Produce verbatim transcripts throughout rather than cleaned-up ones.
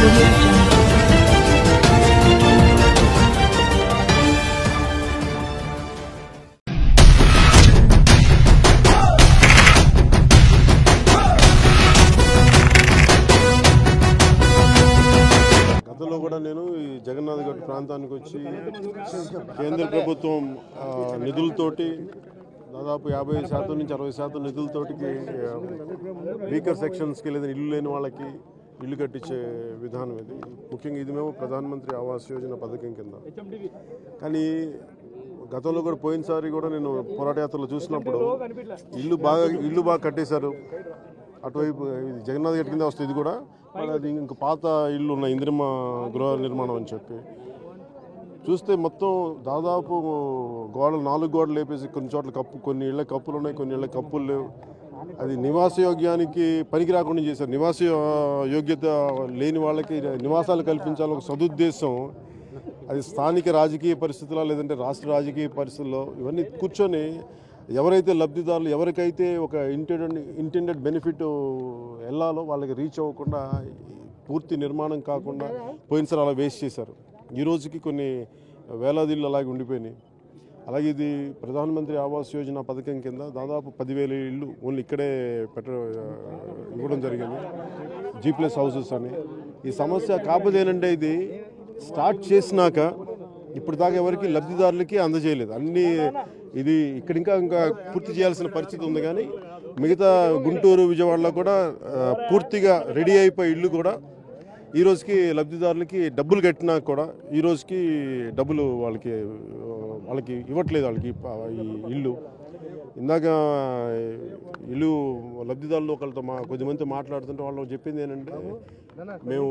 audio jungle. గతంలో కూడా నేను ఈ జగన్నాథ్ గట్ ప్రాంతానికి వచ్చి కేంద్ర ప్రభుత్వం నిధులతోటి దాదాపు యాభై శాతం నుంచి అరవై శాతం నిధులతోటికి వీకర్ సెక్షన్స్కి లేదా ఇల్లు లేని వాళ్ళకి ఇల్లు కట్టించే విధానం ఇది. ముఖ్యంగా ఇది మేము ప్రధానమంత్రి ఆవాస్ యోజన పథకం కింద. కానీ గతంలో కూడా పోయినసారి కూడా నేను పోరాట యాత్రలో చూసినప్పుడు ఇల్లు బాగా ఇల్లు బాగా కట్టేశారు. అటువైపు ఇది జగన్నాథ్ గట్ కింద వస్తుంది. ఇది కూడా అది ఇంక పాత ఇల్లు ఉన్న ఇందిరమ్మ గృహ నిర్మాణం అని చెప్పి చూస్తే మొత్తం దాదాపు గోడలు నాలుగు గోడలు లేపేసి కొన్ని చోట్ల కప్పు కొన్ని ఇళ్ళ కప్పులు ఉన్నాయి, కొన్ని ఇళ్ళ కప్పులు లేవు. అది నివాస యోగ్యానికి పనికి రాకుండా చేశారు. నివాస యోగ్యత లేని వాళ్ళకి నివాసాలు కల్పించాలని ఒక సదుద్దేశం. అది స్థానిక రాజకీయ పరిస్థితుల్లో లేదంటే రాష్ట్ర రాజకీయ పరిస్థితుల్లో ఇవన్నీ కూర్చొని ఎవరైతే లబ్ధిదారులు ఎవరికైతే ఒక ఇంటెండెడ్ ఇంటెండెడ్ బెనిఫిట్ వెళ్ళాలో వాళ్ళకి రీచ్ అవ్వకుండా పూర్తి నిర్మాణం కాకుండా పోయినసారి అలా వేస్ట్ చేశారు. ఈ రోజుకి కొన్ని వేలాది ఇళ్ళు అలాగే ఉండిపోయినాయి. అలాగే ఇది ప్రధానమంత్రి ఆవాస్ యోజన పథకం కింద దాదాపు పదివేల ఇళ్ళు ఓన్లీ ఇక్కడే పెట్ట ఇవ్వడం జరిగింది, జీ ప్లస్ హౌసెస్ అని. ఈ సమస్య కాకపోతే ఏంటంటే ఇది స్టార్ట్ చేసినాక ఇప్పుడు దాకా ఎవరికి లబ్ధిదారులకి అందజేయలేదు. అన్నీ ఇది ఇక్కడ ఇంకా ఇంకా పూర్తి చేయాల్సిన పరిస్థితి ఉంది. కానీ మిగతా గుంటూరు విజయవాడలో కూడా పూర్తిగా రెడీ అయిపోయి ఇల్లు కూడా ఈ రోజుకి లబ్ధిదారులకి డబ్బులు కట్టినా కూడా ఈ రోజుకి డబ్బులు వాళ్ళకి వాళ్ళకి ఇవ్వట్లేదు. వాళ్ళకి ఈ ఇల్లు ఇందాక ఇల్లు లబ్ధిదారులు ఒకళ్ళతో మా కొద్దిమంది మాట్లాడుతుంటే వాళ్ళు చెప్పింది ఏంటంటే మేము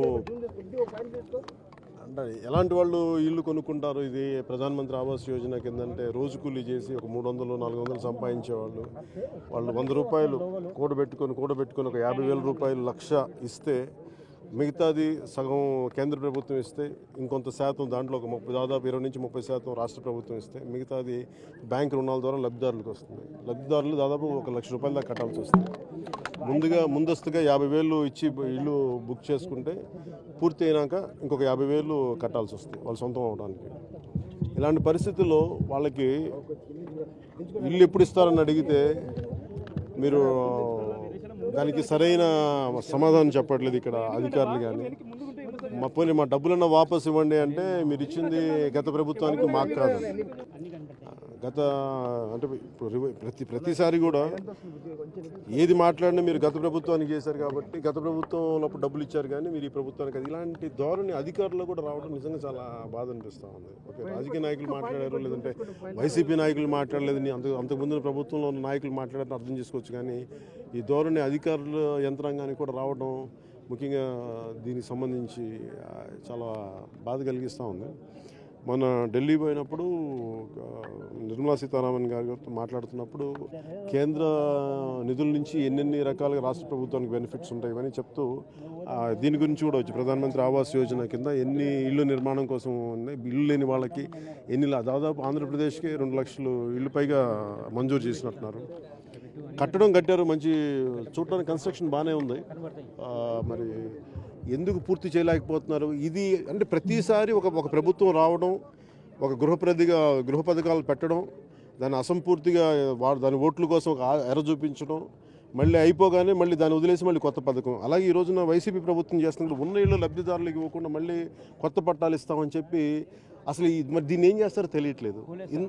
అంటే ఎలాంటి వాళ్ళు ఇల్లు కొనుక్కుంటారు ఇది ప్రధానమంత్రి ఆవాస్ యోజన కింద అంటే రోజు కూలీ చేసి ఒక మూడు వందలు నాలుగు వందలు సంపాదించేవాళ్ళు. వాళ్ళు వంద రూపాయలు కూడబెట్టుకొని కూడబెట్టుకొని ఒక యాభై వేల రూపాయలు లక్ష ఇస్తే మిగతాది సగం కేంద్ర ప్రభుత్వం ఇస్తే ఇంకొంత శాతం దాంట్లో ఒక ముప్పై దాదాపు ఇరవై నుంచి ముప్పై శాతం రాష్ట్ర ప్రభుత్వం ఇస్తే మిగతాది బ్యాంక్ రుణాల ద్వారా లబ్ధిదారులకు వస్తుంది. లబ్ధిదారులు దాదాపు ఒక లక్ష రూపాయల దాకా కట్టాల్సి వస్తుంది. ముందుగా ముందస్తుగా యాభై వేలు ఇచ్చి ఇల్లు బుక్ చేసుకుంటే పూర్తి అయినాక ఇంకొక యాభై వేలు కట్టాల్సి వస్తుంది వాళ్ళు సొంతం అవడానికి. ఇలాంటి పరిస్థితుల్లో వాళ్ళకి ఇల్లు ఎప్పుడు ఇస్తారని అడిగితే మీరు దానికి సరైన సమాధానం చెప్పట్లేదు ఇక్కడ అధికారులు. కానీ మా పోనీ మా డబ్బులన్నా వాపసు ఇవ్వండి అంటే మీరు ఇచ్చింది గత ప్రభుత్వానికి మాకు కాదు. గత అంటే ప్రతి ప్రతిసారి కూడా ఏది మాట్లాడినా మీరు గత ప్రభుత్వానికి చేశారు కాబట్టి గత ప్రభుత్వంలో డబ్బులు ఇచ్చారు కానీ మీరు ఈ ప్రభుత్వానికి అది ఇలాంటి ధోరణి అధికారులు కూడా రావడం నిజంగా చాలా బాధ అనిపిస్తూ ఉంది. ఓకే, రాజకీయ నాయకులు మాట్లాడారు లేదంటే వైసీపీ నాయకులు మాట్లాడలేదని అంత అంతకుముందు ప్రభుత్వంలో ఉన్న నాయకులు మాట్లాడారని అర్థం చేసుకోవచ్చు. కానీ ఈ ధోరణి అధికారుల యంత్రాంగానికి కూడా రావడం ముఖ్యంగా దీనికి సంబంధించి చాలా బాధ కలిగిస్తూ ఉంది. మన ఢిల్లీ పోయినప్పుడు నిర్మలా సీతారామన్ గారితో మాట్లాడుతున్నప్పుడు కేంద్ర నిధుల నుంచి ఎన్నెన్ని రకాలుగా రాష్ట్ర ప్రభుత్వానికి బెనిఫిట్స్ ఉంటాయి ఇవన్నీ చెప్తూ దీని గురించి కూడా వచ్చి ప్రధానమంత్రి ఆవాస్ యోజన కింద ఎన్ని ఇళ్ళు నిర్మాణం కోసం ఉన్నాయి, ఇల్లు లేని వాళ్ళకి ఎన్ని దాదాపు ఆంధ్రప్రదేశ్కి రెండు లక్షలు ఇళ్ళు పైగా మంజూరు చేసినట్టున్నారు. కట్టడం కట్టారు, మంచి చూడటానికి కన్స్ట్రక్షన్ బాగానే ఉంది. మరి ఎందుకు పూర్తి చేయలేకపోతున్నారు? ఇది అంటే ప్రతిసారి ఒక ఒక ప్రభుత్వం రావడం, ఒక గృహ ప్రదిగా గృహ పథకాలు పెట్టడం, దాన్ని అసంపూర్తిగా దాని ఓట్ల కోసం ఒక ఎర చూపించడం, మళ్ళీ అయిపోగానే మళ్ళీ దాన్ని వదిలేసి మళ్ళీ కొత్త పథకం. అలాగే ఈ రోజున వైసీపీ ప్రభుత్వం చేస్తున్నప్పుడు ఉన్న ఇళ్ళు లబ్ధిదారులకు ఇవ్వకుండా మళ్ళీ కొత్త పట్టాలు ఇస్తామని చెప్పి అసలు మరి దీన్ని ఏం చేస్తారో తెలియట్లేదు.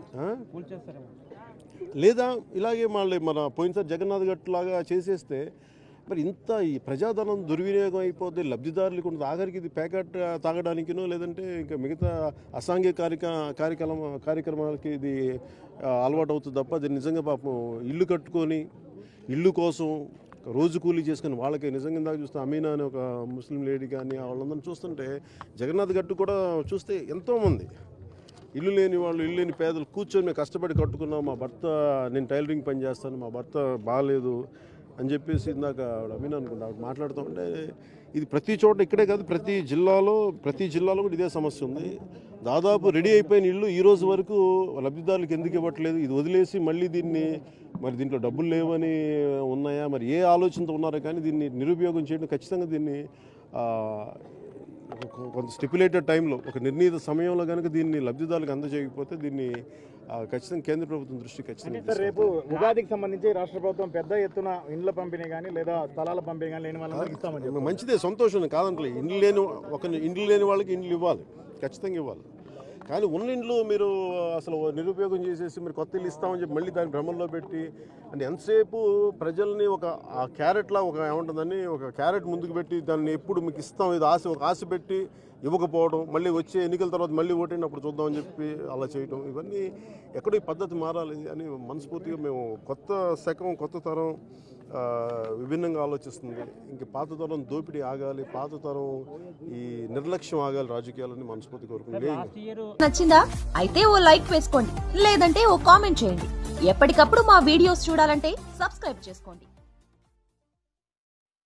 లేదా ఇలాగే మళ్ళీ మన పోయినసారి జగన్నాథ్ గట్ లాగా చేసేస్తే మరి ఇంత ఈ ప్రజాధనం దుర్వినియోగం అయిపోతే లబ్ధిదారులకు ఉంటుంది. ఆఖరికి ఇది ప్యాకెట్ తాగడానికినో లేదంటే ఇంకా మిగతా అసాంఘిక కార్యక కార్యక్రమ కార్యక్రమాలకి ఇది అలవాటు అవుతుంది తప్ప అది నిజంగా పాపం ఇల్లు కట్టుకొని ఇల్లు కోసం రోజు కూలీ చేసుకుని వాళ్ళకి నిజంగా ఇందాక చూస్తే అమీనా అని ఒక ముస్లిం లేడీ కానీ వాళ్ళందరినీ చూస్తుంటే జగన్నాథ్ గట్టు కూడా చూస్తే ఎంతోమంది ఇల్లు లేని వాళ్ళు ఇల్లు లేని పేదలు కూర్చొని మేము కష్టపడి కట్టుకున్నాం, మా భర్త నేను టైలరింగ్ పని చేస్తాను, మా భర్త బాగాలేదు అని చెప్పేసి ఇందాక అమీనా అనుకుంటా మాట్లాడుతూ ఉంటే ఇది ప్రతి చోట ఇక్కడే కాదు ప్రతి జిల్లాలో ప్రతి జిల్లాలో కూడా ఇదే సమస్య ఉంది. దాదాపు రెడీ అయిపోయిన ఇల్లు ఈ రోజు వరకు లబ్ధిదారులకు ఎందుకు ఇవ్వట్లేదు? ఇది వదిలేసి మళ్ళీ దీన్ని మరి దీంట్లో డబ్బులు లేవని ఉన్నాయా, మరి ఏ ఆలోచనతో ఉన్నారో కానీ దీన్ని నిరుపయోగం చేయడం ఖచ్చితంగా దీన్ని ఒక కొంత స్టిపులేటెడ్ టైంలో ఒక నిర్ణీత సమయంలో కనుక దీన్ని లబ్ధిదారులకు అందజేయకపోతే దీన్ని ఆ, ఖచ్చితంగా కేంద్ర ప్రభుత్వం దృష్టి ఖచ్చితంగా సార్ రేపు ఉగాదికి సంబంధించి రాష్ట్ర ప్రభుత్వం పెద్ద ఎత్తున ఇండ్ల పంపిణీ కానీ లేదా స్థలాల పంపిణీ కానీ లేని వాళ్ళకి ఇస్తామని చెప్పారు. మంచిదే, సంతోషం కాదంటలే. ఇండ్లు లేని ఒక ఇండ్లు లేని వాళ్ళకి ఇండ్లు ఇవ్వాలి, ఖచ్చితంగా ఇవ్వాలి. కానీ ఉన్న ఇండ్లు మీరు అసలు నిరుపయోగం చేసేసి మీరు కొత్త ఇల్లు ఇస్తామని చెప్పి మళ్ళీ దాన్ని భ్రమంలో పెట్టి అంటే ఎంతసేపు ప్రజల్ని ఒక ఆ క్యారెట్లా ఒక ఏముంటుందని ఒక క్యారెట్ ముందుకు పెట్టి దాన్ని ఎప్పుడు మీకు ఇస్తాం ఇది ఆశ ఒక ఆశ పెట్టి ఇవ్వకపోవడం, మళ్ళీ వచ్చే ఎన్నికల తర్వాత మళ్ళీ ఓటేయండి అప్పుడు చూద్దామని చెప్పి అలా చేయడం, ఇవన్నీ ఎక్కడో ఈ పద్ధతి మారాలి అని మనస్ఫూర్తిగా మేము కొత్త శకం కొత్త తరం విభిన్నంగా ఆలోచిస్తుంది. ఇంక పాత తరం దోపిడీ ఆగాలి, పాత తరం ఈ నిర్లక్ష్యం ఆగాలి రాజకీయాలని మనస్ఫూర్తి కోరుకుంది. నచ్చిందా? అయితే ఓ లైక్ వేసుకోండి, లేదంటే ఓ కామెంట్ చేయండి. ఎప్పటికప్పుడు మా వీడియోస్ చూడాలంటే సబ్స్క్రైబ్ చేసుకోండి.